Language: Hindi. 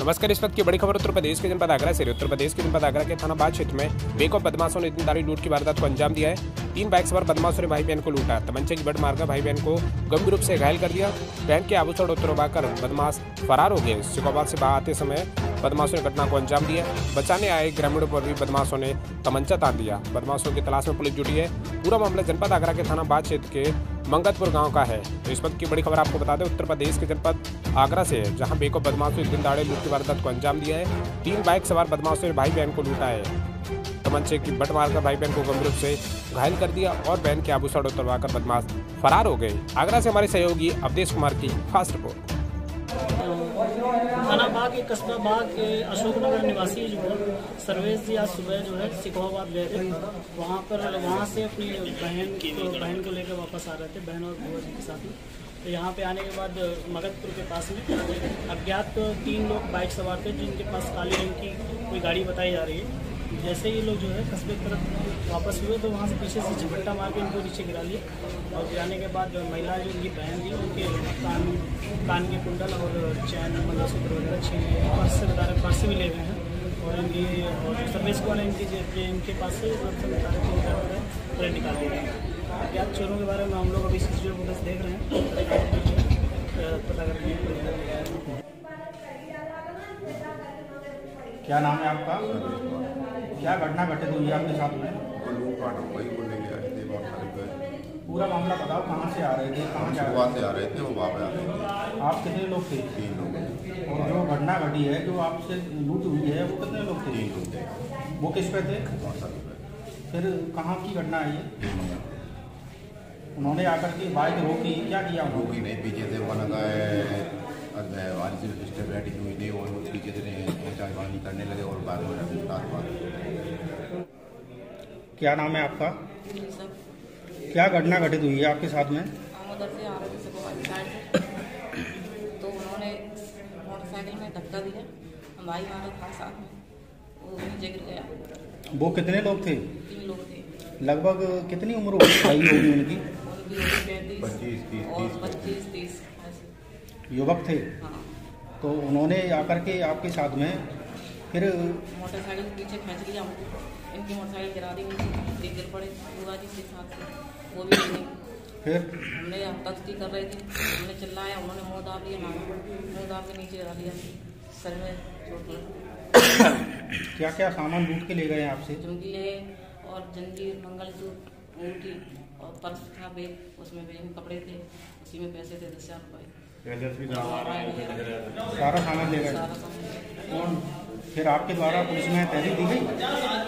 नमस्कार। इस वक्त की बड़ी खबर उत्तर प्रदेश के जनपद आगरा से। उत्तर प्रदेश के जनपद आगरा के थाना बाग क्षेत्र में बेखौफ बदमाशों ने इतनी लूट की वारदात को अंजाम दिया है। 3 बाइक सवार बदमाशों ने भाई बहन को लूटा, तमंचे की बट मारकर भाई बहन को गंभीर रूप से घायल कर दिया। बहन के आभूषण उतरवाकर बदमाश फरार हो गए। सिकोबाद से आते समय बदमाशों ने घटना को अंजाम दिया। बचाने आए ग्रामीणों पर भी बदमाशों ने तमंचा तान दिया। बदमाशों की तलाश में पुलिस जुटी है। पूरा मामला जनपद आगरा के थाना बाग क्षेत्र के मंगतपुर गांव का है। तो इस वक्त की बड़ी खबर आपको बता दें उत्तर प्रदेश के जनपद आगरा से है, जहां बेखौफ बदमाशों ने दिन दहाड़े लूट की वारदात को अंजाम दिया है। 3 बाइक सवार बदमाशों ने भाई बहन को लूटा है। तमंचे की बट मारकर भाई बहन को गंभीर रूप से घायल कर दिया और बहन के आभूषण उतरवाकर बदमाश फरार हो गए। आगरा से हमारे सहयोगी अवधेश कुमार की खास रिपोर्ट। थाना बाग के कस्बा बाग के अशोकनगर निवासी जो है सर्वेश जी आज सुबह जो है सिकोबाद गए थे। वहाँ से अपनी बहन को लेकर वापस आ रहे थे, बहन और बुआ जी के साथ में। तो यहाँ पे आने के बाद मगधपुर के पास में अज्ञात 3 लोग बाइक सवार थे, जिनके पास काले रंग की कोई गाड़ी बताई जा रही है। जैसे ये लोग जो है कस्बे की तरफ वापस हुए तो वहाँ से पीछे से झपट्टा मार के इनको नीचे गिरा लिया। और गिराने के बाद महिला जो उनकी बहन थी, उनके कान के कुंडल और चैन मंगलसूत्र वगैरह छीन लिए। पर्स से बता रहे पर्स भी ले गए हैं। और इनकी और सर्विस वाले इनके पास से पूरे निकाल दिए गए। अज्ञात चोरों के बारे में हम लोग अभी सीसीटीवी फुटेज देख रहे हैं, पता करते हैं। क्या नाम है आपका? क्या घटना घटित हुई है आपके साथ में? पूरा मामला बताओ, कहाँ से आ रहे थे, कहाँ से आ रहे थे, वो वहाँ पे आ रहे थे। आप कितने लोग थे? 3 लोग। और जो घटना घटी है, जो आपसे लूट हुई है, वो कितने लोग थे? 3 लोग थे। वो किस पे थे? मोटरसाइकिल पे। फिर कहाँ की घटना है ये? उन्होंने आकर के बाइक रोकी, क्या किया? रोकी नहीं, पीछे से वो लगा है वाली से सिस्टम बैठी हुई थी और पीछे से पहुँचानी करने लगे और बाद में। क्या नाम है आपका? क्या घटना घटित हुई है आपके साथ में? हम उधर से आ रहे थे सिकोबाद साइड से, तो उन्होंने मोटरसाइकिल में धक्का दिया। हम भाई हमारे था साथ में, वो नीचे गिर गया। वो कितने लोग थे? 3 लोग थे। लगभग कितनी उम्र होगी उनकी? 25-30 और 25-30 युवक थे। हाँ। तो उन्होंने आकर के आपके साथ में फिर मोटरसाइकिल पीछे खींच लिया, इनकी मोटरसाइकिल गिरा दी, उनकी गिर पड़े बुआ जी के साथ से, वो भी नहीं। फिर हमने तख्ती कर रहे थे, हमने चिल्लाया, उन्होंने मुँह दाब लिया, मुँह दाब के नीचे गिरा दिया, सर में चोट लगी। क्या क्या सामान लूट के ले गए आपसे? झुमकी है और जंजीर, मंगलसूत्र, अंगूठी और पर्स था, बैग, उसमें बैग कपड़े थे, उसी में पैसे थे 10,000 रुपये। सारा सामान ले गए। सारा सामान। और फिर आपके द्वारा पुलिस में तहरीर दी गई?